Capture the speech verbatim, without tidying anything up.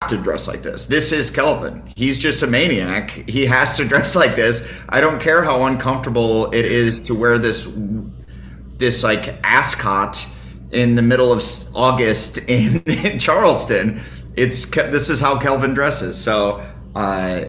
to dress like this. This is Kelvin. He's just a maniac. He has to dress like this. I don't care how uncomfortable it is to wear this, this like ascot in the middle of August in, in Charleston. It's this is how Kelvin dresses. So uh,